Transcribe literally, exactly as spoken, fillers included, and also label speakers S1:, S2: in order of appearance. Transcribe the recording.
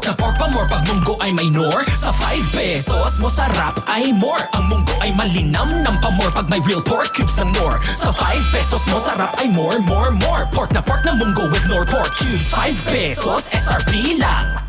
S1: Pork na pork pa more pag munggo ay may nor. Sa five pesos mo sarap ay more. Ang munggo ay malinam ng pa-more pag may real pork cubes ng more. Sa five pesos mo sarap ay more, more, more. Pork na pork na munggo with nor pork cubes. Five pesos S R P lang.